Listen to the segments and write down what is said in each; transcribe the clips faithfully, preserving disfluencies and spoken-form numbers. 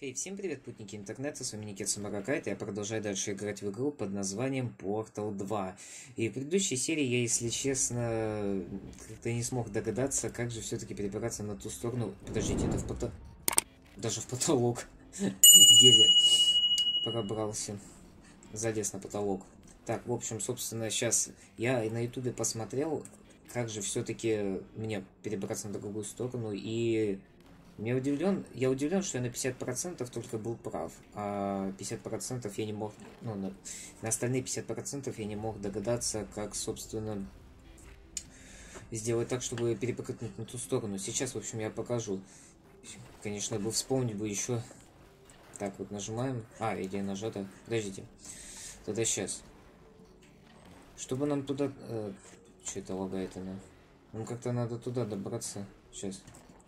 Хей, всем привет, путники интернета, с вами Никит Самаракайт, и я продолжаю дальше играть в игру под названием Portal два. И в предыдущей серии я, если честно, как-то не смог догадаться, как же все-таки перебираться на ту сторону. Подождите, это в потолок. Даже в потолок. Еле пробрался. Залез на потолок. Так, в общем, собственно, сейчас я на ютубе посмотрел, как же все-таки мне перебраться на другую сторону, и... Я удивлен, я удивлен, что я на пятьдесят процентов только был прав, а пятьдесят процентов я не мог, ну, на, на остальные пятьдесят процентов я не мог догадаться, как, собственно, сделать так, чтобы перепрыгнуть на ту сторону. Сейчас, в общем, я покажу. Конечно, бы вспомнить бы еще. Так, вот нажимаем. А, идея нажата. Подождите. Тогда сейчас. Чтобы нам туда... Э, что это лагает она? Нам как-то надо туда добраться. Сейчас.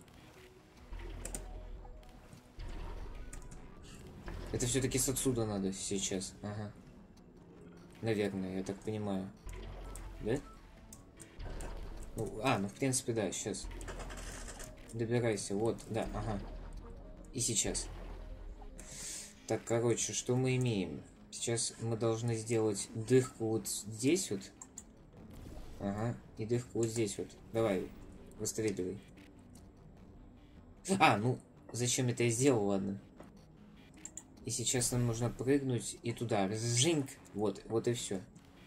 Это все-таки с отсюда надо сейчас. Ага. Наверное, я так понимаю. Да? Ну, а, ну в принципе, да, сейчас. Добирайся, вот, да, ага. И сейчас. Так, короче, что мы имеем? Сейчас мы должны сделать дырку вот здесь вот. Ага, и дырку вот здесь вот. Давай, выстреливай. А, ну, зачем это я сделал, ладно. И сейчас нам нужно прыгнуть и туда. Жинк. Вот, вот и все.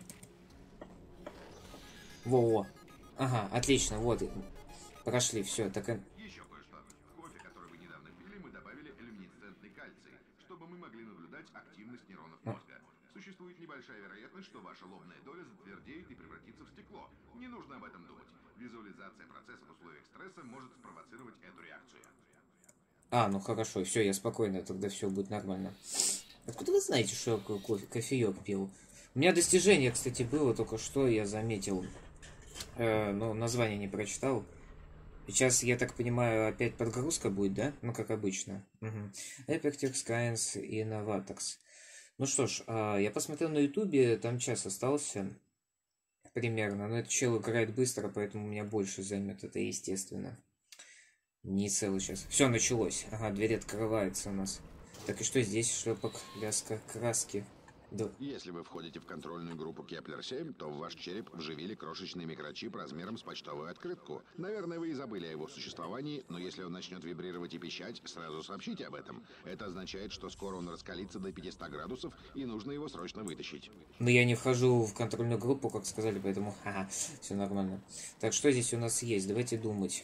Во-во. Ага, отлично, вот. Прошли, все. Так... Еще кое-что. В кофе, который вы недавно пили, мы добавили люминесцентный кальций, чтобы мы могли наблюдать активность нейронов мозга. Существует небольшая вероятность, что ваша лобная доля затвердеет и превратится в стекло. Не нужно об этом думать. Визуализация процесса в условиях стресса может спровоцировать эту реакцию. А, ну хорошо, все, я спокойно, тогда все будет нормально. Откуда вы знаете, что я кофе, кофеек пил? У меня достижение, кстати, было только что, я заметил. Э, но название не прочитал. Сейчас, я так понимаю, опять подгрузка будет, да? Ну, как обычно. Угу. Epictex, Science и Novatox. Ну что ж, э, я посмотрел на ютубе, там час остался. Примерно. Но этот чел играет быстро, поэтому у меня больше займет, это естественно. Не целый час. Все, началось. Ага, дверь открывается у нас. Так и что здесь? Шлепок, лязга, краски. Да. Если вы входите в контрольную группу Кеплер семь, то в ваш череп вживили крошечный микрочип размером с почтовую открытку. Наверное, вы и забыли о его существовании, но если он начнет вибрировать и пищать, сразу сообщите об этом. Это означает, что скоро он раскалится до пятисот градусов, и нужно его срочно вытащить. Но я не вхожу в контрольную группу, как сказали, поэтому ха-ха, все нормально. Так, что здесь у нас есть? Давайте думать.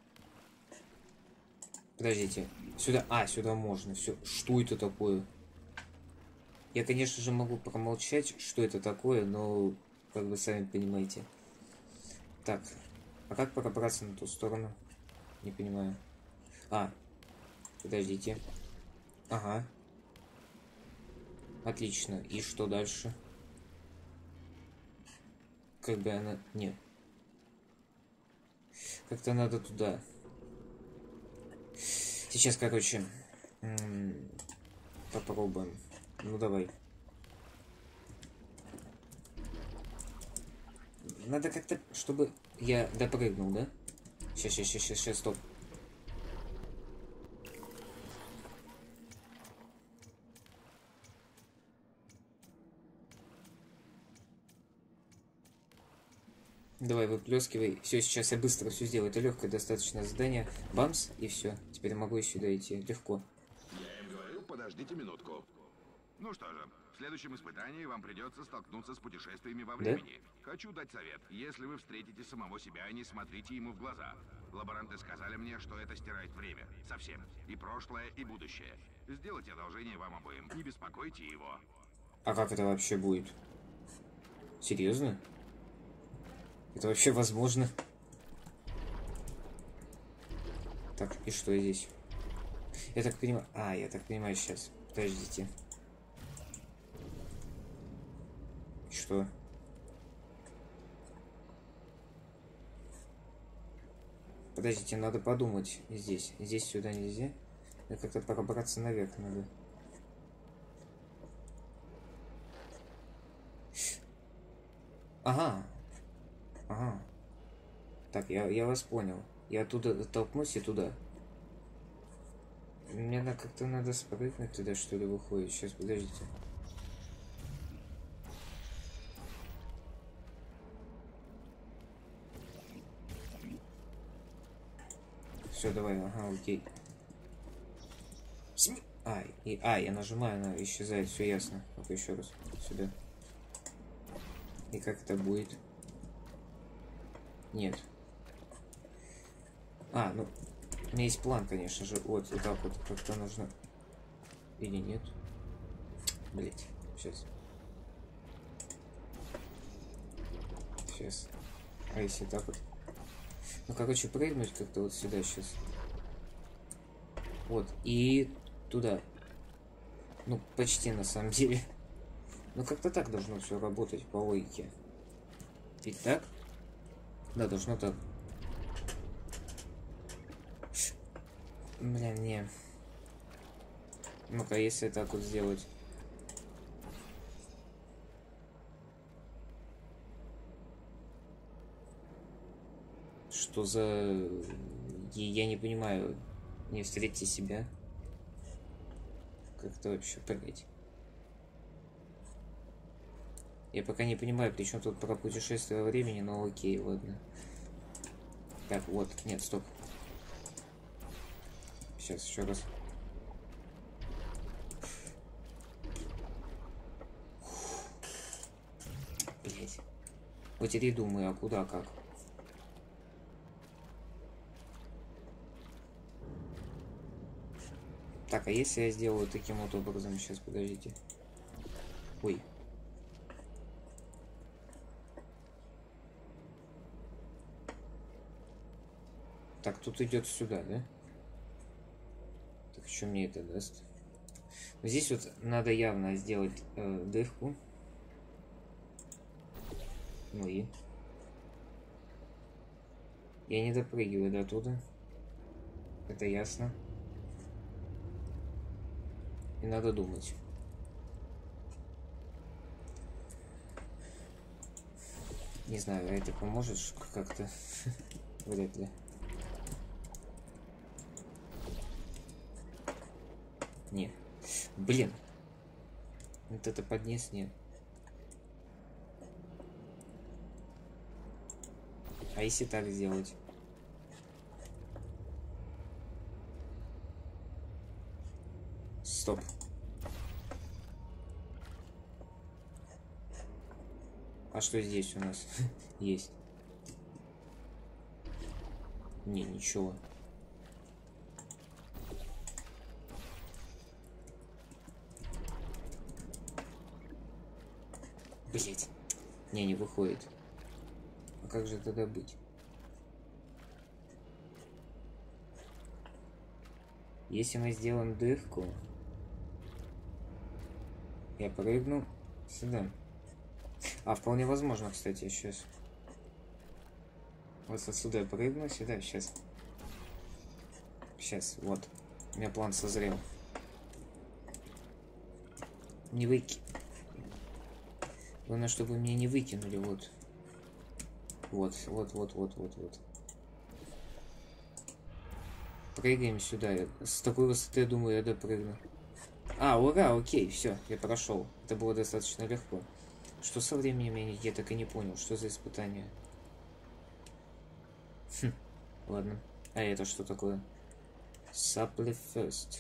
Подождите. Сюда. А, сюда можно. Все. Что это такое? Я, конечно же, могу промолчать, что это такое, но, как вы сами понимаете. Так. А как пробраться на ту сторону? Не понимаю. А. Подождите. Ага. Отлично. И что дальше? Как бы она... Нет. Как-то надо туда. Сейчас, короче, попробуем. Ну, давай. Надо как-то, чтобы я допрыгнул, да? Сейчас, сейчас, сейчас, сейчас, стоп. Давай, выплескивай. Все, сейчас я быстро все сделаю. Это легкое достаточно задание. Бамс, и все. Теперь могу еще дойти. Легко. Я им говорю, подождите минутку. Ну что же, в следующем испытании вам придется столкнуться с путешествиями во времени. Да? Хочу дать совет. Если вы встретите самого себя, не смотрите ему в глаза. Лаборанты сказали мне, что это стирает время. Совсем. И прошлое, и будущее. Сделайте одолжение вам обоим. Не беспокойте его. А как это вообще будет? Серьезно? Это вообще возможно? Так, и что здесь? Я так понимаю... А, я так понимаю сейчас. Подождите. Что? Подождите, надо подумать. Здесь. Здесь сюда нельзя. Как-то пробраться наверх надо. Ага. Ага. Так, я, я вас понял. Я оттуда толкнусь и туда. Мне на как-то надо спрыгнуть туда, что ли, выходит. Сейчас, подождите. Все, давай, ага, окей. А, и, а, я нажимаю, она исчезает, все ясно. Ну-ка еще раз, сюда. И как это будет? Нет. А, ну, у меня есть план, конечно же. Вот, вот так вот как-то нужно. Или нет? Блять, сейчас. Сейчас. А если так вот? Ну, короче, прыгнуть как-то вот сюда сейчас. Вот, и туда. Ну, почти на самом деле. Ну, как-то так должно все работать по логике. Ведь так? Да, должно так. Бля, не. Ну-ка, если так вот сделать. Что за... Я не понимаю. Не встретите себя. Как-то вообще прыгать. Я пока не понимаю, при чем тут про путешествие во времени, но окей, ладно. Так, вот. Нет, стоп. Сейчас еще раз. Блять. Вот теперь думаю, а куда, как? Так, а если я сделаю таким вот образом? Сейчас, подождите. Ой. Так, тут идет сюда, да? Так, что мне это даст? Здесь вот надо явно сделать э, дырку. Ну и... Я не допрыгиваю до туда. Это ясно. И надо думать. Не знаю, это поможет как-то? Вряд ли. Нет. Блин. Вот это поднес, нет. А если так сделать? Стоп. А что здесь у нас есть? Не, ничего. Блять. Не, не выходит. А как же тогда быть? Если мы сделаем дырку, я прыгну сюда. А, вполне возможно, кстати, сейчас. Вот отсюда я прыгну, сюда, сейчас. Сейчас, вот. У меня план созрел. Не выки... Главное, чтобы меня не выкинули, вот. Вот, вот, вот, вот, вот, вот. Прыгаем сюда. С такой высоты, я думаю, я допрыгну. А, ура, окей, все, я прошел. Это было достаточно легко. Что со временем, я, я так и не понял, что за испытание. Хм, ладно. А это что такое? Supply first.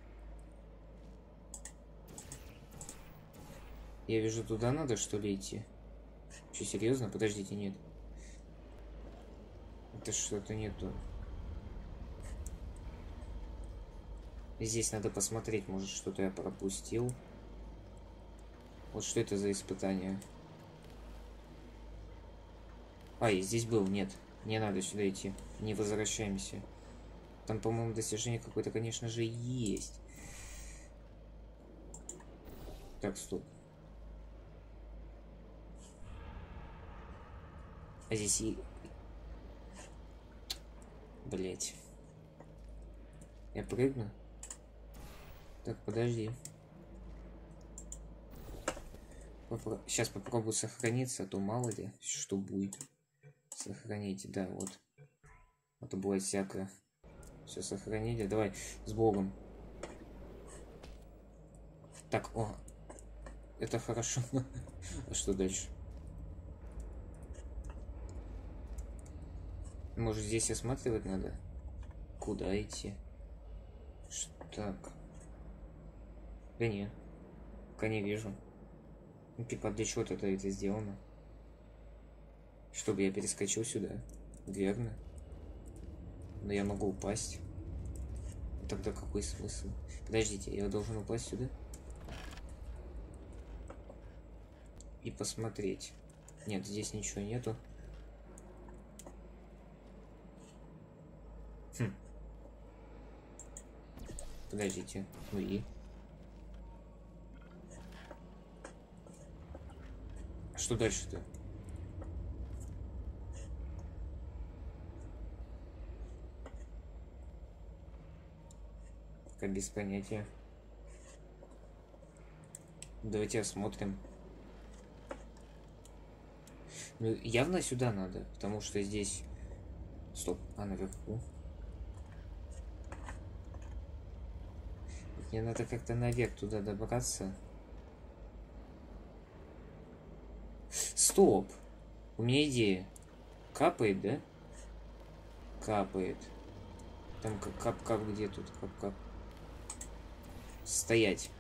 Я вижу, туда надо, что ли, идти? Че, серьезно? Подождите, нет. Это что-то не то. Здесь надо посмотреть, может, что-то я пропустил. Вот что это за испытание? А, я здесь был, нет. Не надо сюда идти. Не возвращаемся. Там, по-моему, достижение какое-то, конечно же, есть. Так, стоп. А здесь и... Блять. Я прыгну? Так, подожди. Попро... Сейчас попробую сохраниться, а то мало ли, что будет. Сохраните, да, вот. А то бывает всякое. Все сохранили. Давай, с Богом. Так, о, это хорошо. А что дальше? Может, здесь осматривать надо? Куда идти? Ш- Так. Да не, пока не вижу. Ну, типа, для чего-то это сделано? Чтобы я перескочил сюда. Верно. Но я могу упасть. Тогда какой смысл? Подождите, я должен упасть сюда? И посмотреть. Нет, здесь ничего нету. Хм. Подождите. Ну и? А что дальше-то? Пока без понятия. Давайте осмотрим. Ну, явно сюда надо, потому что здесь... Стоп, а наверху? Мне надо как-то наверх туда добраться. Стоп! У меня идея. Капает, да? Капает. Там как кап-кап, где тут кап-кап? Стоять.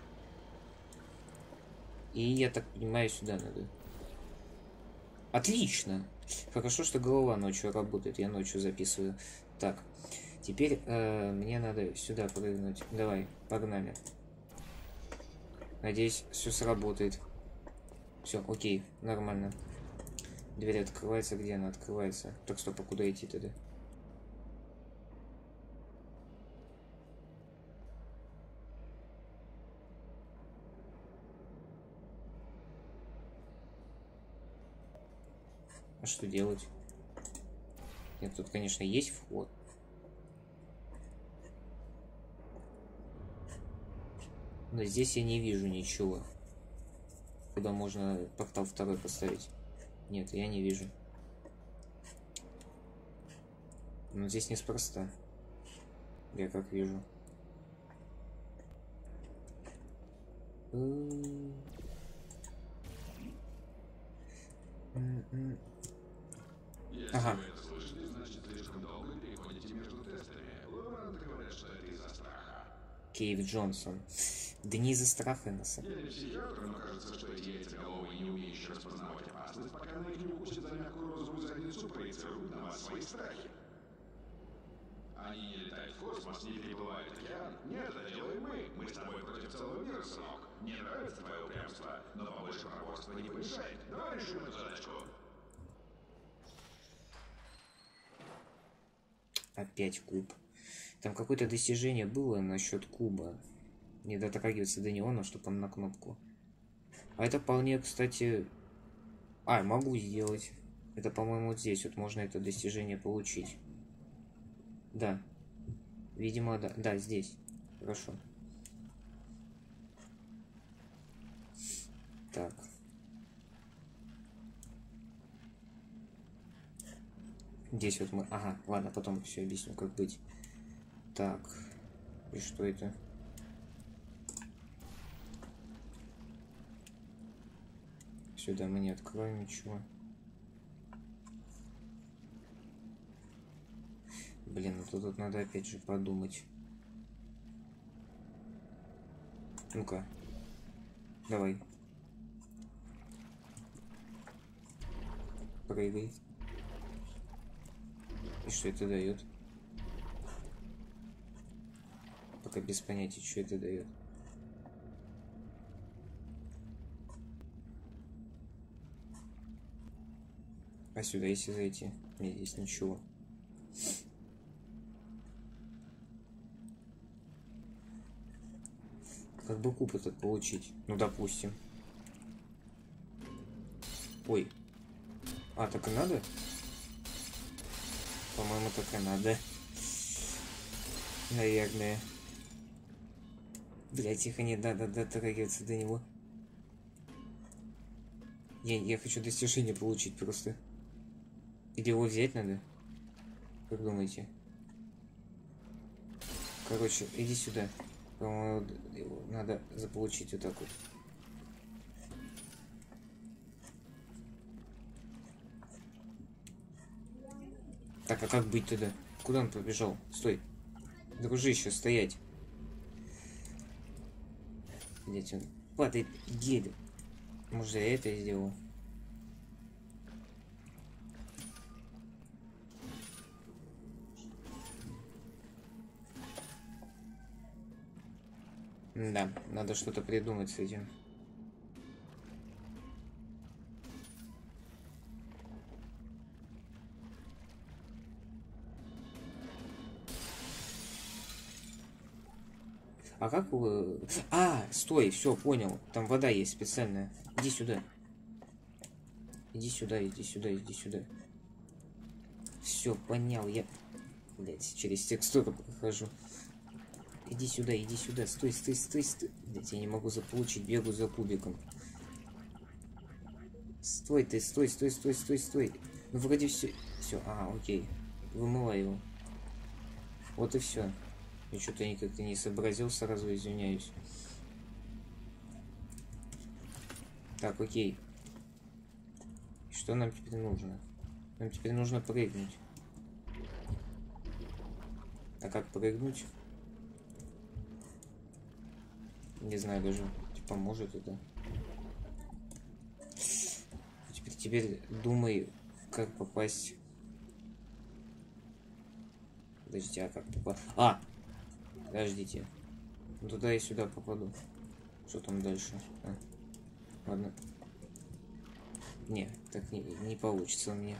И я так понимаю, сюда надо. Отлично! Хорошо, что голова ночью работает. Я ночью записываю. Так. Теперь э, мне надо сюда прыгнуть. Давай, погнали. Надеюсь, все сработает. Все, окей, нормально. Дверь открывается, где она открывается? Так, стоп, а куда идти тогда? А что делать? Нет, тут, конечно, есть вход. Но здесь я не вижу ничего. Куда можно портал второй поставить? Нет, я не вижу. Но здесь неспроста. Я как вижу. Ага. Кейв Джонсон. Да не из-за страха, на самом деле. Я не психиатр, но кажется, что эти яйцеголовые, не умеющие распознавать опасность, пока на их не укусит за мягкую розовую задницу, проецируют на вас свои страхи. Они не летают в космос, не переплывают океан. Нет, это делаем мы. Мы с тобой против целого мира, сынок. Мне нравится твое упрямство, но побольше проворства не помешает. Давай решим эту задачку. Опять куб. Там какое-то достижение было насчет куба. Не дотрагиваться до него, но чтобы он на кнопку. А это вполне, кстати... А, могу сделать. Это, по-моему, вот здесь вот можно это достижение получить. Да. Видимо, да. Да, здесь. Хорошо. Так. Здесь вот мы... Ага, ладно, потом все объясню, как быть. Так. И что это? Сюда мы не откроем ничего. Блин, ну тут, тут надо опять же подумать. Ну-ка. Давай. Прыгай. И что это дает? Пока без понятия, что это дает. А сюда если зайти? Нет, здесь ничего. Как бы куб этот получить? Ну, допустим. Ой. А, так и надо? По-моему, так и надо. Наверное. Бля, тихо, не надо дотрагиваться до него. Я, я хочу достижение получить просто. Или его взять надо? Как думаете? Короче, иди сюда. По-моему, его надо заполучить вот так вот. Так, а как быть туда? Куда он побежал? Стой. Дружище, стоять. Блять, он падает гель. Может, я это сделал? Да, надо что-то придумать с этим. А как вы... А, стой, все, понял. Там вода есть специальная. Иди сюда. Иди сюда, иди сюда, иди сюда. Все, понял, я... Блять, через текстуру прохожу. Иди сюда, иди сюда. Стой, стой, стой, стой. Блять, я не могу заполучить, бегу за кубиком. Стой ты, стой, стой, стой, стой, стой. Ну вроде все. Все, а, окей. Вымывай его. Вот и все. Я что-то никак не сообразил, сразу извиняюсь. Так, окей. Что нам теперь нужно? Нам теперь нужно прыгнуть. А как прыгнуть? Не знаю даже. Типа, может это. Теперь, теперь думай, как попасть. Подожди, а как попасть? А! Подождите. Ну, туда и сюда попаду. Что там дальше? А. Ладно. Не, так не, не получится у меня.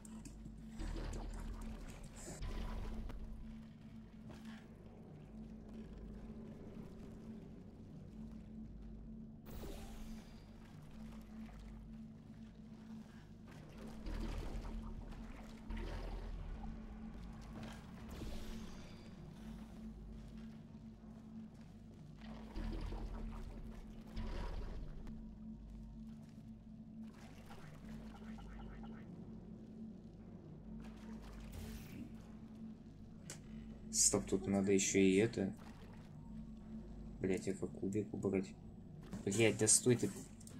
Стоп, тут надо еще и это. Блять, я как кубик убрать. Блять, да стой ты.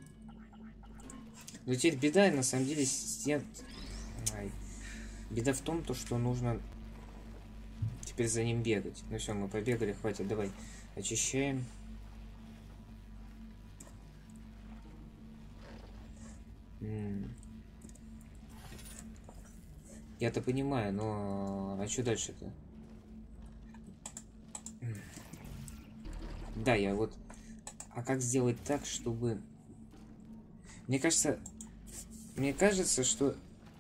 Ну теперь беда, на самом деле, стен... Ай. Беда в том, то, что нужно теперь за ним бегать. Ну все, мы побегали, хватит, давай. Очищаем. Я-то понимаю, но... А что дальше-то? Да, я вот... А как сделать так, чтобы... Мне кажется... Мне кажется, что...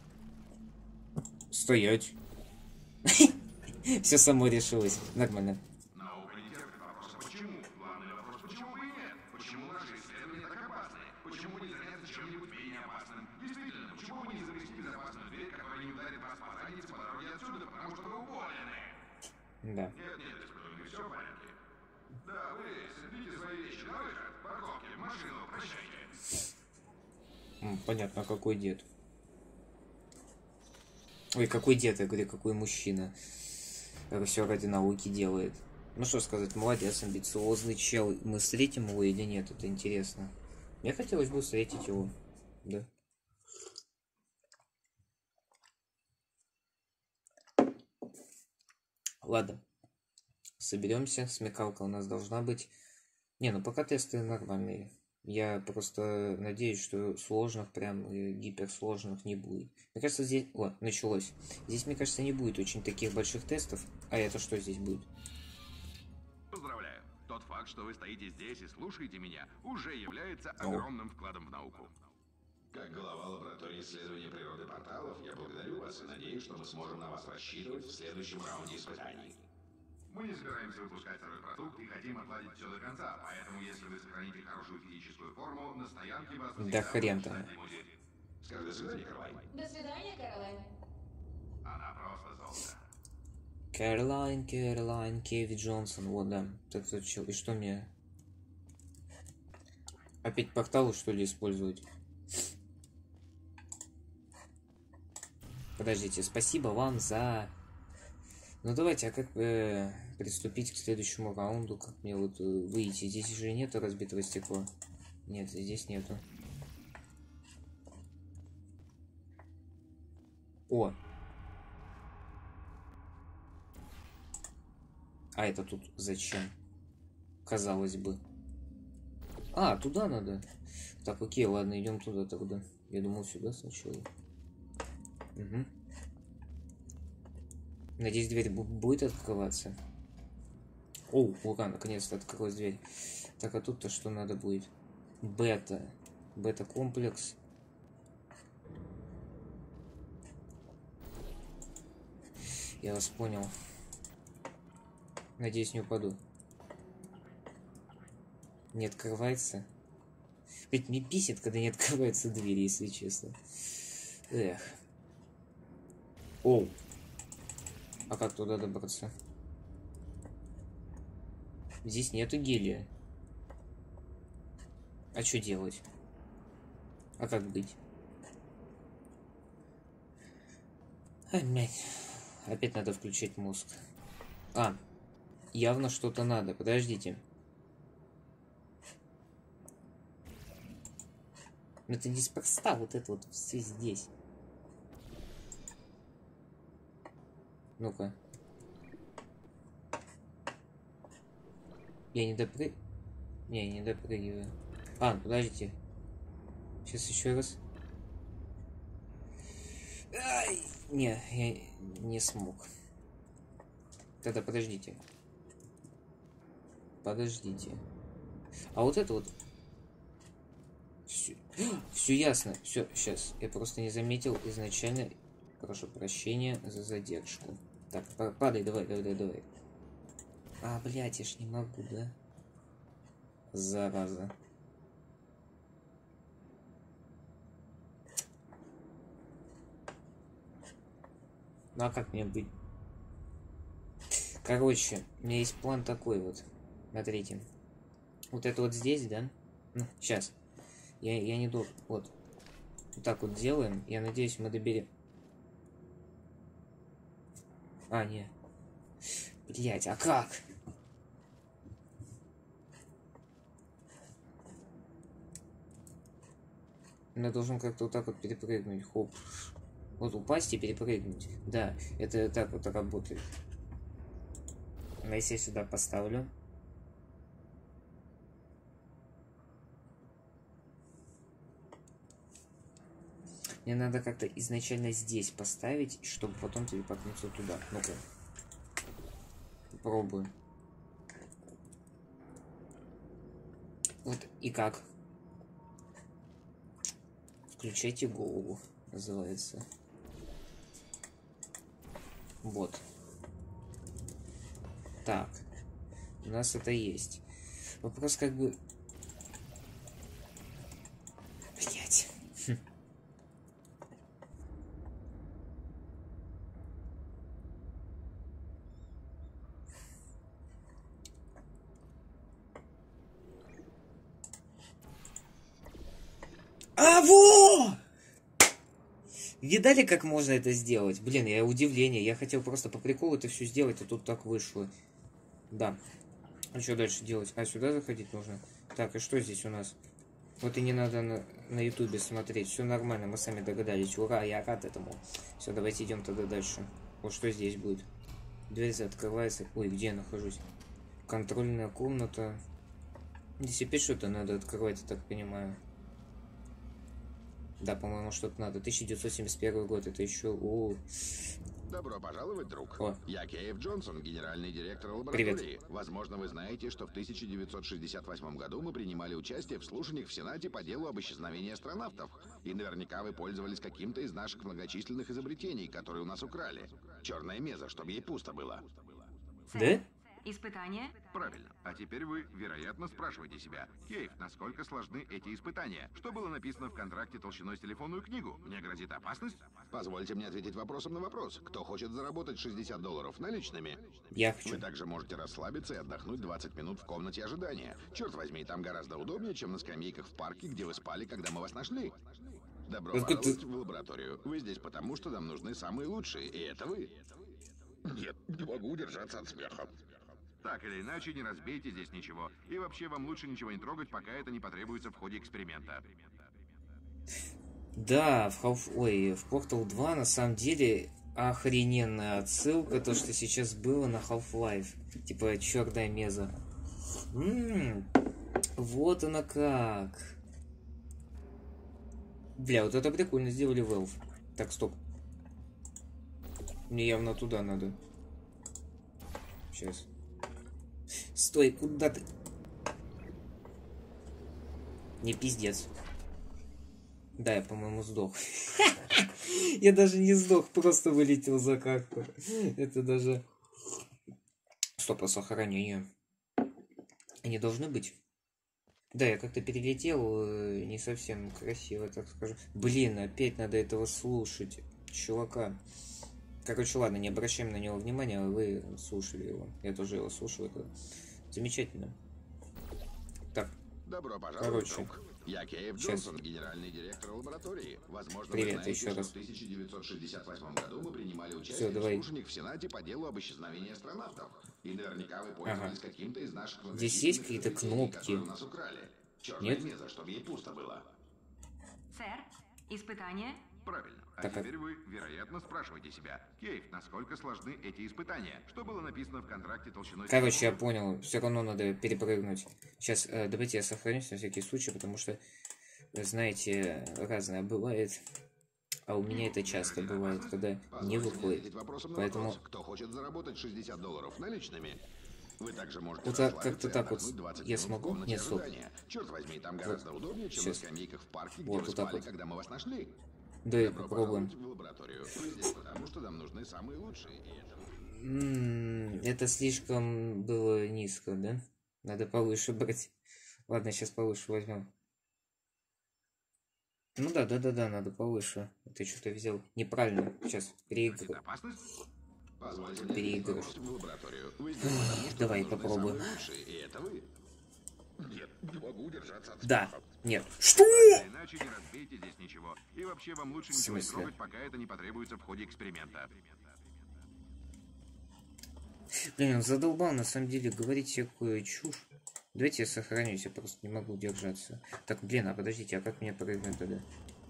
Стоять. Все само решилось. Нормально. Наука не терпит вопроса «почему?». Главный вопрос «почему бы и нет?». Почему наши исследования так опасны? Почему не заняться чем-нибудь менее опасным? Действительно, почему бы не завести безопасную дверь, которая не ударит вас по заднице по дороге отсюда, потому что вы уволены? Да. Нет, нет, испытуемый, все в порядке. Да, вы соберите свои вещи на выход, парковки, в машину, прощайте. М, Понятно, какой дед. Ой, какой дед, я говорю, какой мужчина. Все ради науки делает. Ну что сказать, молодец, амбициозный чел. Мы встретим его или нет, это интересно. Мне хотелось бы встретить его. Да. Ладно. Соберемся. Смекалка у нас должна быть. Не, ну пока тесты нормальные. Я просто надеюсь, что сложных, прям э, гиперсложных не будет. Мне кажется, здесь... О, началось. Здесь, мне кажется, не будет очень таких больших тестов. А это что здесь будет? Поздравляю. Тот факт, что вы стоите здесь и слушаете меня, уже является огромным вкладом в науку. Как глава лаборатории исследования природы порталов, я благодарю вас и надеюсь, что мы сможем на вас рассчитывать в следующем раунде испытаний. Мы не собираемся выпускать второй продукт и хотим отладить все до конца, поэтому если вы сохраните хорошую физическую форму, на стоянке вас... Да хрен там. Скажи до свидания, Каролайн. До свидания, Каролайн. Она просто золото. Кэролайн, Кэролайн, Кеви Джонсон. Вот, да. Так, так, чё, и что мне? Опять порталы, что ли, использовать? Подождите, спасибо вам за Ну давайте, а как э, приступить к следующему раунду? Как мне вот э, выйти? Здесь же нету разбитого стекла. Нет, здесь нету. О! А это тут зачем? Казалось бы. А, туда надо. Так, окей, ладно, идем туда тогда. Я думал, сюда сначала. Угу. Надеюсь, дверь будет открываться. О, ура, наконец-то открылась дверь. Так, а тут-то что надо будет? Бета. Бета-комплекс. Я вас понял. Надеюсь, не упаду. Не открывается. Ведь мне бесит, когда не открываются двери, если честно. Эх. Оу. А как туда добраться? Здесь нету гелия. А что делать? А как быть? Опять. Опять надо включать мозг. А, явно что-то надо. Подождите. Но это неспроста, вот это вот все здесь. Ну-ка. Я не допрыг... Не, не допрыгиваю. А, подождите. Сейчас еще раз. Ай! Не, я не смог. Тогда подождите. Подождите. А вот это вот... Все, все ясно. Все, сейчас. Я просто не заметил изначально. Прошу прощения за задержку. Так, падай, давай, давай, давай. А, блядь, я ж не могу, да? Зараза. Ну а как мне быть? Короче, у меня есть план такой вот. Смотрите. Вот это вот здесь, да? Ну, сейчас. Я, я не должен. Вот. Вот так вот делаем. Я надеюсь, мы доберем. А, не. Блять, а как? Я должен как-то вот так вот перепрыгнуть. Хоп. Вот упасть и перепрыгнуть. Да, это так вот работает. А если я сюда поставлю? Мне надо как-то изначально здесь поставить, чтобы потом телепортнуться туда. Ну-ка. Попробую. Вот и как? Включайте голову, называется. Вот. Так. У нас это есть. Вопрос как бы... Блять. А, во! Видали, как можно это сделать? Блин, я удивление. Я хотел просто по приколу это все сделать, а тут так вышло. Да. А что дальше делать? А, сюда заходить нужно? Так, и что здесь у нас? Вот и не надо на, на ютубе смотреть. Все нормально, мы сами догадались. Ура, я рад этому. Все, давайте идем тогда дальше. Вот что здесь будет. Дверь открывается. Ой, где я нахожусь? Контрольная комната. Здесь опять что-то надо открывать, я так понимаю. Да, по-моему, что-то надо. тысяча девятьсот семьдесят первый год, это еще... О. Добро пожаловать, друг. О. Я Кейв Джонсон, генеральный директор лаборатории. Привет. Возможно, вы знаете, что в тысяча девятьсот шестьдесят восьмом году мы принимали участие в слушаниях в Сенате по делу об исчезновении астронавтов. И наверняка вы пользовались каким-то из наших многочисленных изобретений, которые у нас украли. Черная меза, чтобы ей пусто было. Да? Испытания? Правильно. А теперь вы, вероятно, спрашиваете себя, Кейв, насколько сложны эти испытания? Что было написано в контракте толщиной с телефонную книгу? Мне грозит опасность? Позвольте мне ответить вопросом на вопрос. Кто хочет заработать шестьдесят долларов наличными? Я хочу. Вы также можете расслабиться и отдохнуть двадцать минут в комнате ожидания. Черт возьми, там гораздо удобнее, чем на скамейках в парке, где вы спали, когда мы вас нашли. Добро Откуда пожаловать ты- в лабораторию. Вы здесь потому, что нам нужны самые лучшие, и это вы. Нет, не могу удержаться от смеха. Так или иначе, не разбейте здесь ничего. И вообще, вам лучше ничего не трогать, пока это не потребуется в ходе эксперимента. Да, в Half... Ой, в Portal два на самом деле охрененная отсылка, то, что сейчас было на Half-Life. Типа, черная меза. М-м-м, вот она как. Бля, вот это прикольно сделали Valve. Так, стоп. Мне явно туда надо. Сейчас. Стой, куда ты? Не пиздец. Да, я, по-моему, сдох. Я даже не сдох, просто вылетел за карту. Это даже... Стоп, а сохранение. Они должны быть? Да, я как-то перелетел, не совсем красиво, так скажем. Блин, опять надо этого слушать. Чувака. Короче, ладно, не обращаем на него внимания, вы слушали его. Я тоже его слушал, это замечательно. Так. Добро пожаловать, Короче. друг. Я Кейв Сейчас. Джонсон, генеральный директор лаборатории. Возможно, Привет, вы знаете, еще что раз. в тысяча девятьсот шестьдесят восьмом году мы принимали участие Всё, в давай. слушаниях в Сенате по делу об исчезновении астронавтов. И наверняка вы пользовались Ага. каким-то из наших Здесь есть многочисленных какие-то изобретений, кнопки? которые у нас украли. Черная Нет? меза, чтобы ей пусто было. Сэр, испытание? Правильно. А Так, а- теперь вы, вероятно, спрашиваете себя, Кейв, насколько сложны эти испытания? Что было написано в контракте толщиной... Короче, я понял, все равно надо перепрыгнуть. Сейчас, э, давайте я сохранюсь на всякий случай, потому что, вы знаете, разное бывает. А у меня это часто бывает, когда не Позвольте мне выходит. ответить вопросом на Поэтому... вопрос. Кто хочет заработать шестьдесят долларов наличными? Вы также можете Вот так, расслабиться как-то и так вот отдохнуть двадцать я минут в смогу? комнате Нет, стоп. ожидания. Черт возьми, там гораздо удобнее, чем Сейчас. на скамейках в парке, где Вот, вы вот так спали, вот. когда мы вас нашли. Да, Добро попробуем. пожаловать в лабораторию. Вы здесь потому, что нам нужны самые лучшие. И это... М, Это слишком было низко, да? Надо повыше брать. Ладно, сейчас повыше возьмем. Ну да, да, да, да, надо повыше. Ты что-то взял неправильно. Сейчас переиграю. Опасность? Позвольте мне Переигрываешь. ответить в лабораторию. Вы здесь потому, что Давай, нам нужны попробуем. самые лучшие, и это вы. Нет, не могу удержаться от Да. смеха. Нет. Что? Иначе не разбейте здесь ничего. И вообще, вам лучше В ничего не смысле? трогать, пока это не потребуется в ходе эксперимента. Блин, он задолбал на самом деле говорить всякую чушь. Давайте я сохранюсь, я просто не могу удержаться. Так, блин, а подождите, а как мне прыгнуть тогда?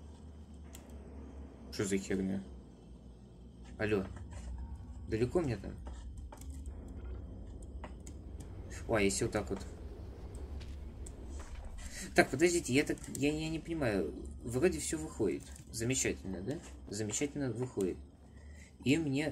Что за херня? Алло. Далеко мне там? Ой, если вот так вот. Так, подождите, я так. Я, я не понимаю. Вроде все выходит. Замечательно, да? Замечательно выходит. И мне.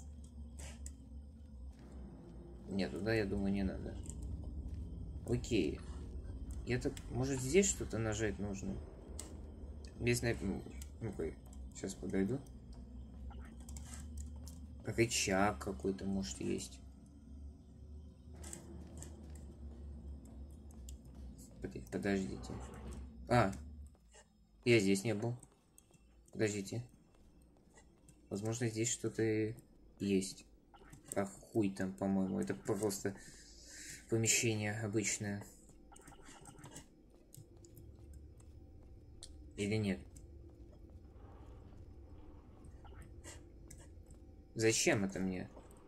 Нет, туда, я думаю, не надо. Окей. Я так. Может, здесь что-то нажать нужно? Без на. Ну-ка, сейчас подойду. Рычаг какой-то, может, есть. Подождите. А, я здесь не был. Подождите. Возможно, здесь что-то есть. А хуй там, по-моему. Это просто помещение обычное. Или нет? Зачем это мне?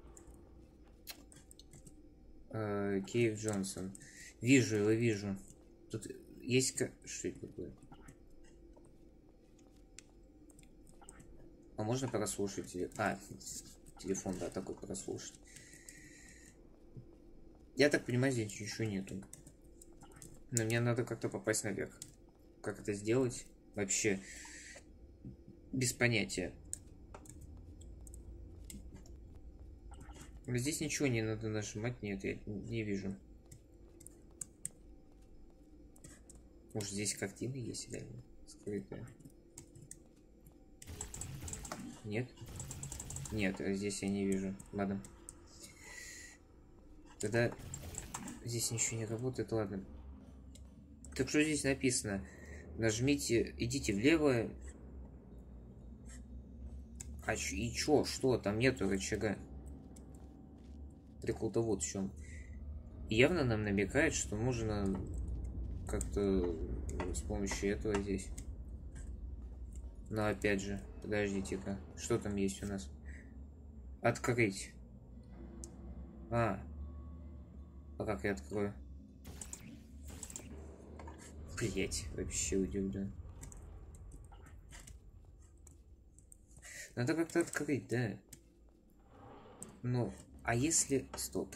Э, Кейв Джонсон. Вижу его, вижу. Тут есть... Что это такое? А можно прослушать? А, телефон, да, такой прослушать. Я так понимаю, здесь ничего нету. Но мне надо как-то попасть наверх. Как это сделать? Вообще без понятия. Но здесь ничего не надо нажимать. Нет, я не вижу. Может, здесь картины есть реально скрытые? Нет? Нет, здесь я не вижу. Ладно. Тогда здесь ничего не работает. Ладно. Так что здесь написано? Нажмите, идите влево. А ч и чё? Что? Там нету рычага. Прикол-то вот в чем. Явно нам намекает, что нужно как-то с помощью этого здесь. Но опять же, подождите-ка. Что там есть у нас? Открыть. А. А как я открою? Блять, вообще удивлен. Надо как-то открыть, да? Ну, а если... Стоп.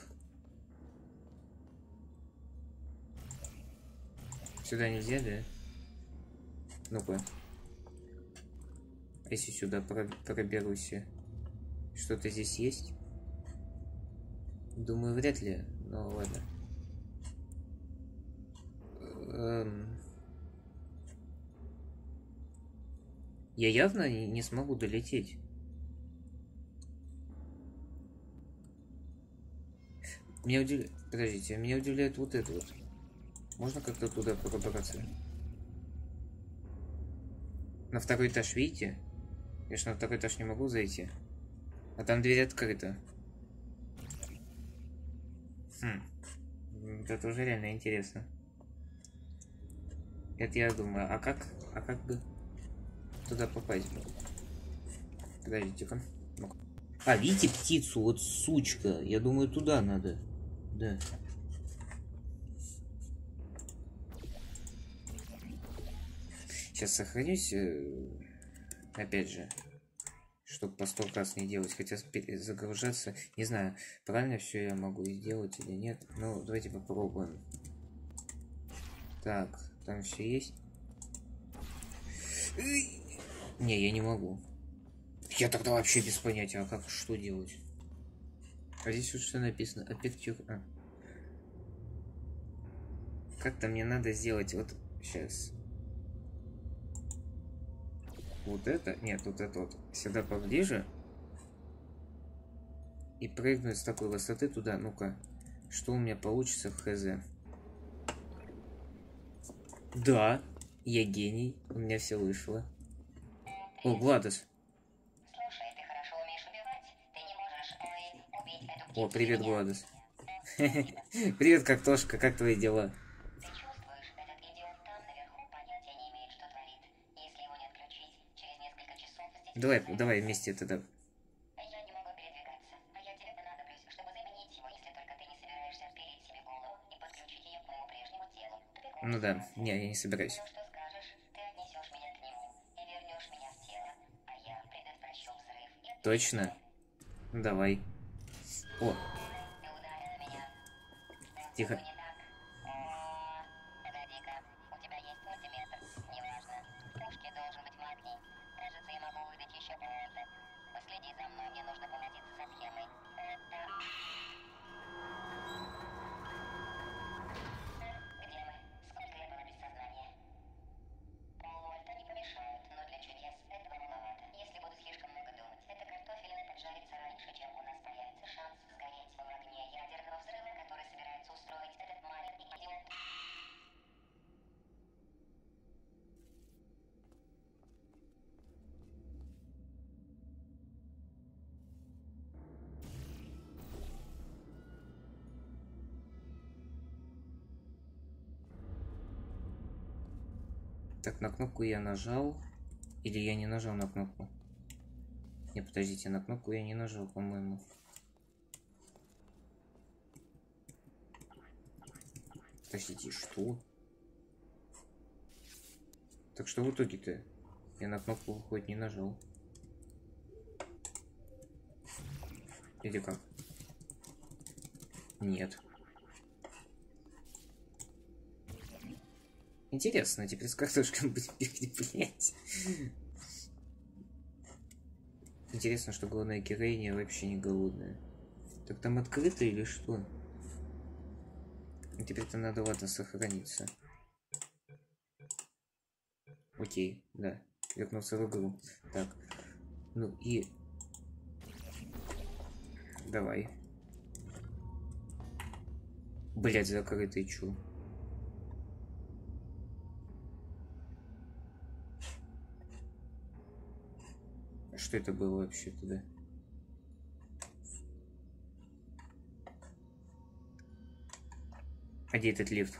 Сюда нельзя, да? Ну-ка. А если сюда проберусь? Что-то здесь есть? Думаю, вряд ли. Ну, ладно. Эм... Я явно не смогу долететь. Меня удивляет... Подождите, меня удивляет вот это вот. Можно как-то туда пробраться? На второй этаж, видите? Я же на второй этаж не могу зайти. А там дверь открыта. Хм. Это уже реально интересно. Это я думаю, а как... А как бы туда попасть? Подождите-ка. А, видите птицу? Вот сучка. Я думаю, туда надо. Да. Сейчас сохранюсь. Опять же. Чтобы по сто раз не делать. Хотя загружаться. Не знаю, правильно все я могу сделать или нет. Ну, давайте попробуем. Так, там все есть. Не, я не могу. Я тогда вообще без понятия, а как, что делать? А здесь вот что написано? Аппетит. А. Как-то мне надо сделать вот сейчас. Вот это? Нет, вот это вот. Сюда поближе. И прыгнуть с такой высоты туда. Ну-ка. Что у меня получится в хз? Да, я гений. У меня все вышло. О, Гладос. Слушай, ты хорошо умеешь убивать. Ты не можешь ой, убить эту птицу. О, привет, Гладос. Привет, Картошка, как твои дела? Ты чувствуешь, этот идиот там наверху понятия не имеет, что творит. Если его не отключить, через несколько часов здесь... Давай, давай вместе тогда. Я не могу передвигаться, а я тебе понадоблюсь, чтобы заменить его, если только ты не собираешься впилить себе голову и подключить ее к моему прежнему телу. Ну да, не, я не собираюсь. Ну что скажешь, ты отнесешь меня к нему и вернешь меня в тело, а я предотвращу взрыв. И... Точно? Давай. О. Ты ударила меня. Тихо. Не так. Подожди-ка, у тебя есть мультиметр? Неважно. В пушке должен быть магний. Кажется, я могу выдать еще больше. Последи за мной, мне нужно помножиться со схемой. Это... Где мы? Сколько я была без сознания? Полвольта не помешают, но для чудес этого маловато. Если буду слишком много думать, эта картофелина поджарится раньше, чем у нас появится шанс сгореть в огне ядерного взрыва, который собирается устроить этот маленький идиот. Так, на кнопку я нажал. Или я не нажал на кнопку? Не, подождите, на кнопку я не нажал, по-моему. Подождите, что? Так что в итоге-то? Я на кнопку хоть не нажал. Или как? Нет. Интересно, теперь с картошкой будем переплеть. Интересно, что главная героиня вообще не голодная. Так там открыто или что? Теперь-то надо, ладно, сохраниться. Окей, да. Вернулся в игру. Так. Ну и... Давай. Блять, закрытый чу. Что это было вообще туда? А где этот лифт?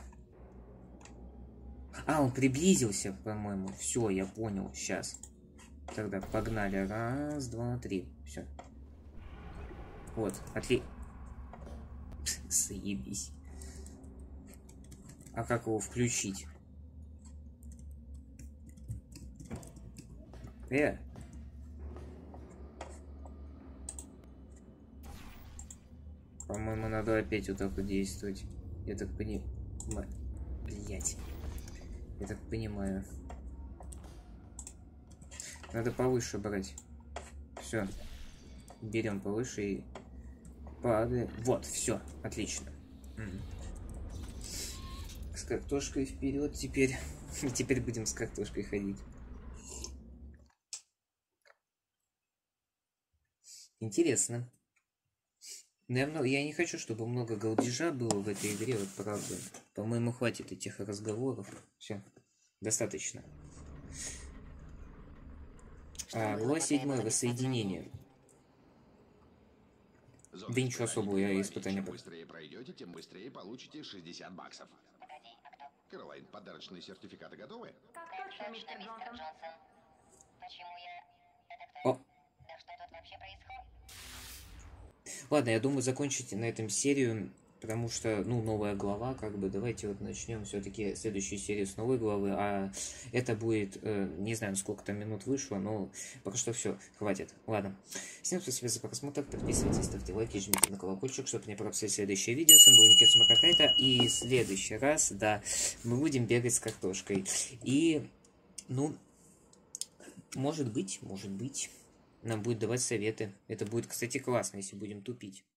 А, он приблизился, по-моему. Все, я понял. Сейчас. Тогда погнали. Раз, два, три. Все. Вот, отли... Заебись. А как его включить? Э! По-моему, надо опять вот так вот действовать. Я так понимаю. Блять. Я так понимаю. Надо повыше брать. Все. Берем повыше и падаем. Вот, все, отлично. С картошкой вперед теперь. Теперь будем с картошкой ходить. Интересно. Наверное, я не хочу, чтобы много голдежа было в этой игре, вот правда. По-моему, хватит этих разговоров. Все, достаточно. А, глава седьмая. Воссоединение. Зона Да ничего особого, я испытания... Чем быстрее пройдете, тем быстрее получите шестьдесят баксов. Погоди, а кто? Кэролайн, подарочные сертификаты готовы? Так Так точно, точно, мистер мистер Джонсон. Джонсон. Почему я... Это кто? О. Да что тут вообще происходит? Ладно, я думаю закончить на этом серию, потому что, ну, новая глава, как бы, давайте вот начнем все-таки следующую серию с новой главы, а это будет, э, не знаю, сколько там минут вышло, но пока что все, хватит. Ладно, всем спасибо за просмотр, подписывайтесь, ставьте лайки, жмите на колокольчик, чтобы не пропустить следующее видео. С вами был Никита Макакайта, и в следующий раз, да, мы будем бегать с картошкой. И, ну, может быть, может быть... нам будет давать советы. Это будет, кстати, классно, если будем тупить.